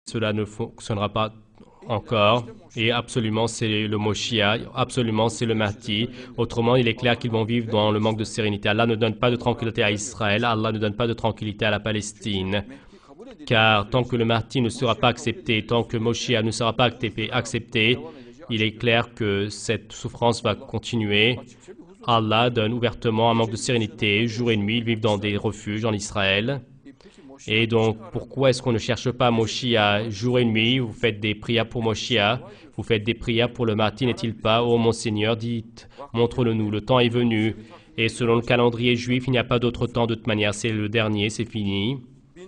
cela ne fonctionnera pas encore. Et absolument, c'est le Moshiach, absolument, c'est le Mahdi. Autrement, il est clair qu'ils vont vivre dans le manque de sérénité. Allah ne donne pas de tranquillité à Israël, Allah ne donne pas de tranquillité à la Palestine. Car tant que le Mahdi ne sera pas accepté, tant que Moshiach ne sera pas accepté, il est clair que cette souffrance va continuer. Allah donne ouvertement un manque de sérénité, jour et nuit, ils vivent dans des refuges en Israël. Et donc, pourquoi est-ce qu'on ne cherche pas Moshiach jour et nuit? Vous faites des prières pour Moshiach, vous faites des prières pour le Mahdi, n'est-il pas? Oh mon Seigneur, dites, montre-le-nous, le temps est venu. Et selon le calendrier juif, il n'y a pas d'autre temps de toute manière, c'est le dernier, c'est fini.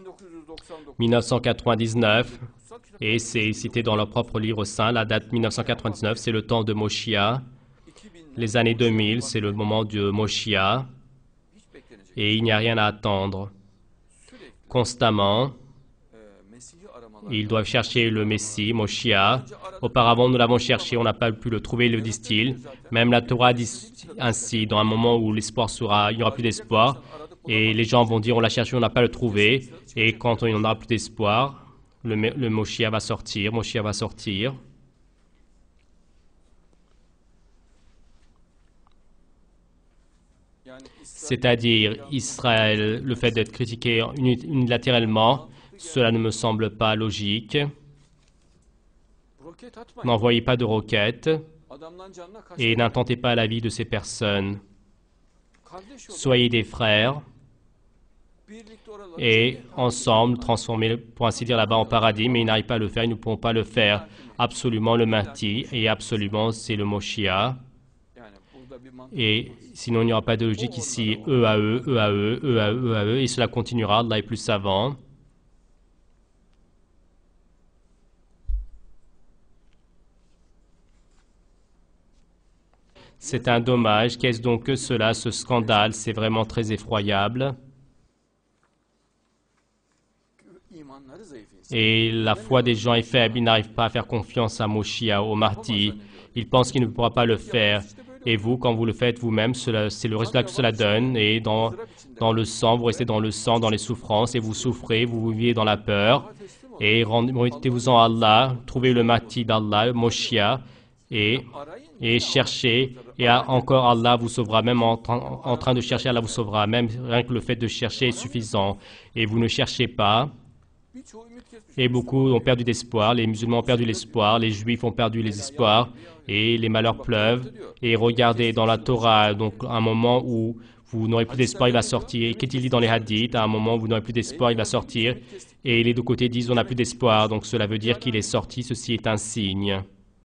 1999, et c'est cité dans leur propre livre saint, la date 1999, c'est le temps de Moshiach. Les années 2000, c'est le moment de Moshiach. Et il n'y a rien à attendre. Constamment, ils doivent chercher le Messie, Moshiach. Auparavant, nous l'avons cherché, on n'a pas pu le trouver, le disent-ils. Même la Torah dit ainsi, dans un moment où l'espoir sera, il n'y aura plus d'espoir. Et les gens vont dire, on l'a cherché, on n'a pas le trouvé. Et quand il n'y en aura plus d'espoir, le Moshiach va sortir, Moshiach va sortir. C'est-à-dire Israël, le fait d'être critiqué unilatéralement, cela ne me semble pas logique. N'envoyez pas de roquettes et n'intentez pas la vie de ces personnes. Soyez des frères et ensemble transformer, pour ainsi dire, là-bas en paradis, mais ils n'arrivent pas à le faire, ils ne pourront pas le faire. Absolument le Mahdi et absolument c'est le Moshiach. Et sinon, il n'y aura pas de logique ici. Eux à eux, eux à eux, eux à eux, eux à eux. Et cela continuera. Allah est plus savant. C'est un dommage. Qu'est-ce donc que cela, ce scandale? C'est vraiment très effroyable. Et la foi des gens est faible. Ils n'arrivent pas à faire confiance à Moshiach, au Mahdi. Ils pensent qu'il ne pourra pas le faire. Et vous, quand vous le faites vous-même, c'est le résultat que cela donne. Et dans le sang, vous restez dans le sang, dans les souffrances, et vous souffrez, vous vivez dans la peur. Et remettez-vous en Allah, trouvez le Mahdi d'Allah, Moshiach, et cherchez. Et encore Allah vous sauvera, même en train de chercher, Allah vous sauvera. Même rien que le fait de chercher est suffisant. Et vous ne cherchez pas. Et beaucoup ont perdu d'espoir, les musulmans ont perdu l'espoir, les juifs ont perdu les espoirs, et les malheurs pleuvent. Et regardez dans la Torah, donc à un moment où vous n'aurez plus d'espoir, il va sortir. Qu'est-il dit dans les hadiths? À un moment où vous n'aurez plus d'espoir, il va sortir. Et les deux côtés disent on n'a plus d'espoir, donc cela veut dire qu'il est sorti, ceci est un signe.